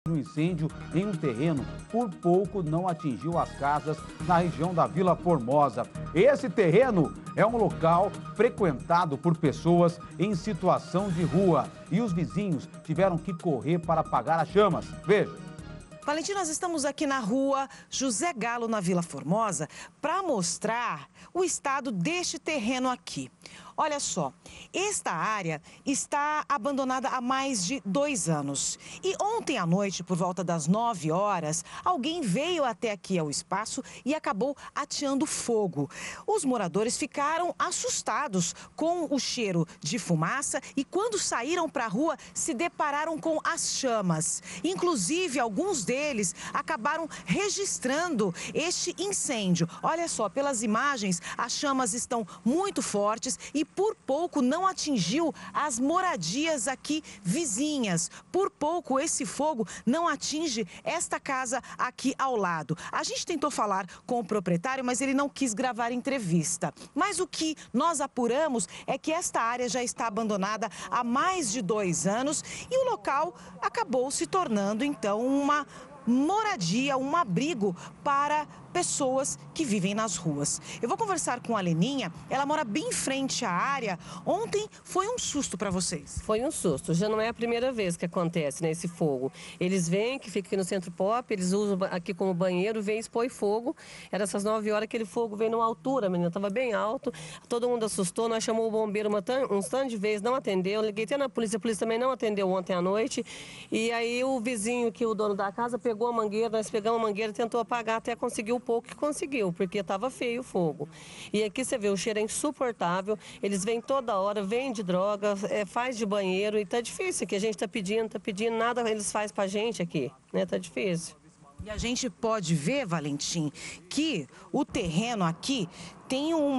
o incêndio em um terreno por pouco não atingiu as casas na região da Vila Formosa. Esse terreno é um local frequentado por pessoas em situação de rua e os vizinhos tiveram que correr para apagar as chamas. Veja. Valentim, nós estamos aqui na rua José Galo, na Vila Formosa, para mostrar o estado deste terreno aqui. Olha só, esta área está abandonada há mais de 2 anos. E ontem à noite, por volta das 9 horas, alguém veio até aqui ao espaço e acabou ateando fogo. Os moradores ficaram assustados com o cheiro de fumaça e quando saíram para a rua se depararam com as chamas. Inclusive, alguns deles acabaram registrando este incêndio. Olha só, pelas imagens, as chamas estão muito fortes e por pouco não atingiu as moradias aqui vizinhas. Por pouco esse fogo não atinge esta casa aqui ao lado. A gente tentou falar com o proprietário, mas ele não quis gravar entrevista. Mas o que nós apuramos é que esta área já está abandonada há mais de 2 anos e o local acabou se tornando então uma moradia, um abrigo para pessoas que vivem nas ruas. Eu vou conversar com a Leninha, ela mora bem em frente à área. Ontem foi um susto para vocês. Foi um susto, já não é a primeira vez que acontece, né, esse fogo. Eles vêm, que fica aqui no Centro Pop, eles usam aqui como banheiro, vem e expõe fogo. Era essas 9 horas, aquele fogo veio numa altura, a menina estava bem alto, todo mundo assustou, nós chamamos o bombeiro uns tantos de vezes, não atendeu, liguei até na polícia, a polícia também não atendeu ontem à noite. E aí o vizinho, que é o dono da casa, pegou a mangueira, nós pegamos a mangueira, tentou apagar até conseguir o pouco que conseguiu, porque estava feio o fogo. E aqui você vê, o cheiro é insuportável, eles vêm toda hora, vêm de droga, faz de banheiro, e tá difícil aqui, a gente tá pedindo, nada eles fazem pra gente aqui, né, tá difícil. E a gente pode ver, Valentim, que o terreno aqui tem um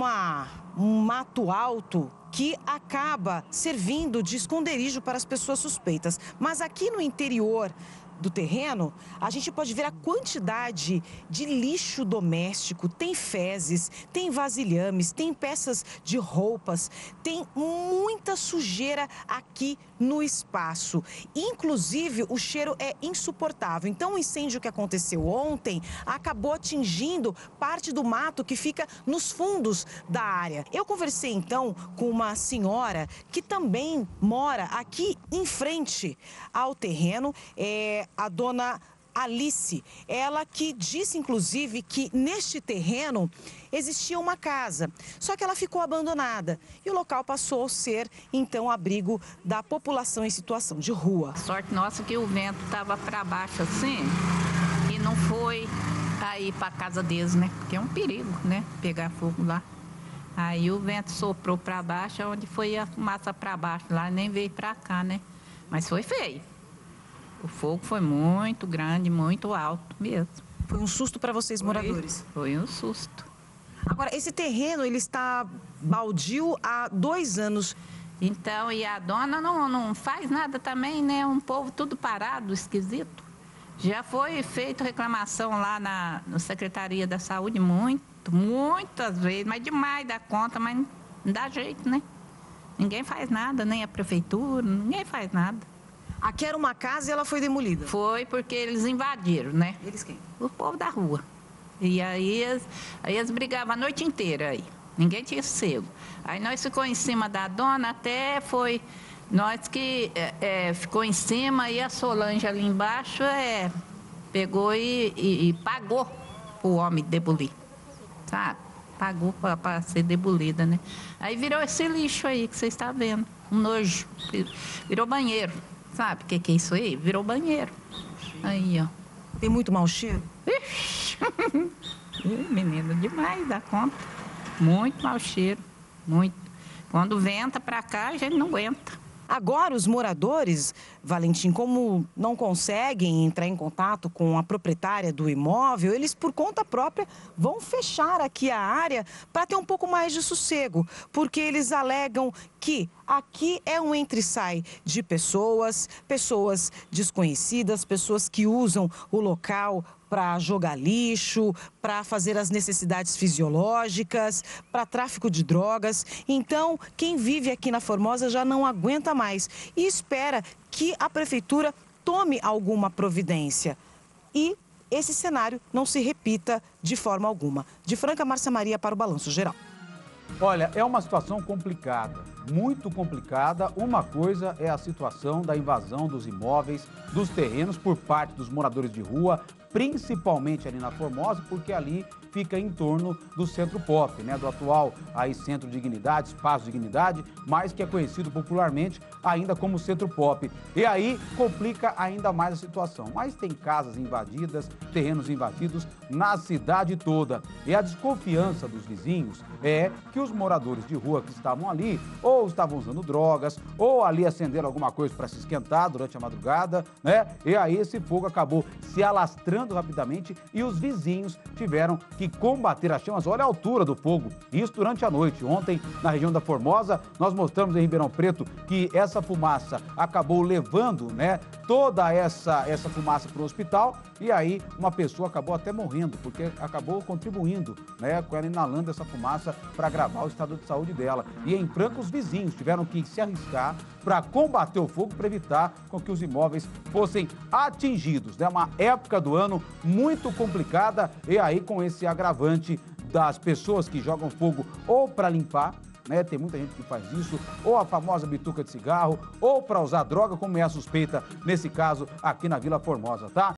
mato alto que acaba servindo de esconderijo para as pessoas suspeitas. Mas aqui no interior do terreno, a gente pode ver a quantidade de lixo doméstico, tem fezes, tem vasilhames, tem peças de roupas, tem muita sujeira aqui no espaço. Inclusive, o cheiro é insuportável. Então, o incêndio que aconteceu ontem acabou atingindo parte do mato que fica nos fundos da área. Eu conversei, então, com uma senhora que também mora aqui em frente ao terreno, a dona Alice, ela que disse, inclusive, que neste terreno existia uma casa, só que ela ficou abandonada e o local passou a ser, então, abrigo da população em situação de rua. Sorte nossa que o vento estava para baixo assim e não foi aí para casa deles, né? Porque é um perigo, né? Pegar fogo lá. Aí o vento soprou para baixo, onde foi a fumaça para baixo lá, nem veio para cá, né? Mas foi feio. O fogo foi muito grande, muito alto mesmo. Foi um susto para vocês, moradores? Foi um susto. Agora, esse terreno, ele está baldio há 2 anos. Então, e a dona não faz nada também, né? Um povo tudo parado, esquisito. Já foi feita reclamação lá na Secretaria da Saúde muitas vezes, mas demais da conta, mas não dá jeito, né? Ninguém faz nada, nem a prefeitura, ninguém faz nada. Aqui era uma casa e ela foi demolida? Foi porque eles invadiram, né? Eles quem? O povo da rua. E aí eles brigavam a noite inteira aí. Ninguém tinha sossego. Aí nós ficou em cima da dona, até foi nós que ficou em cima e a Solange ali embaixo pegou e pagou o homem demolir, sabe? Pagou para ser demolida, né? Aí virou esse lixo aí que vocês estão vendo. Um nojo. Virou banheiro. Sabe o que é isso aí? Virou banheiro. Aí, ó. Tem muito mau cheiro? Ixi. Menina, demais da conta. Muito mau cheiro. Muito. Quando venta pra cá, a gente não aguenta. Agora, os moradores, Valentim, como não conseguem entrar em contato com a proprietária do imóvel, eles, por conta própria, vão fechar aqui a área para ter um pouco mais de sossego, porque eles alegam que aqui é um entra e sai de pessoas desconhecidas, pessoas que usam o local para jogar lixo, para fazer as necessidades fisiológicas, para tráfico de drogas. Então, quem vive aqui na Formosa já não aguenta mais e espera que a prefeitura tome alguma providência e esse cenário não se repita de forma alguma. De Franca, Márcia Maria para o Balanço Geral. Olha, é uma situação complicada, muito complicada. Uma coisa é a situação da invasão dos imóveis, dos terrenos por parte dos moradores de rua, principalmente ali na Formosa, porque ali fica em torno do Centro Pop, né? Do atual aí Centro Dignidade, Espaço Dignidade, mas que é conhecido popularmente ainda como Centro Pop. E aí complica ainda mais a situação. Mas tem casas invadidas, terrenos invadidos na cidade toda. E a desconfiança dos vizinhos é que os moradores de rua que estavam ali ou estavam usando drogas ou ali acenderam alguma coisa para se esquentar durante a madrugada, né? E aí esse fogo acabou se alastrando rapidamente e os vizinhos tiveram que combater as chamas. Olha a altura do fogo, isso durante a noite. Ontem, na região da Formosa, nós mostramos em Ribeirão Preto que essa fumaça acabou levando, né, toda essa fumaça para o hospital e aí uma pessoa acabou até morrendo, porque acabou contribuindo, né, com ela inalando essa fumaça para agravar o estado de saúde dela. E em Franca, os vizinhos tiveram que se arriscar para combater o fogo, para evitar com que os imóveis fossem atingidos. É uma época do ano muito complicada e aí com esse agravante das pessoas que jogam fogo ou para limpar, né? Tem muita gente que faz isso, ou a famosa bituca de cigarro, ou para usar droga, como é a suspeita nesse caso aqui na Vila Formosa, tá?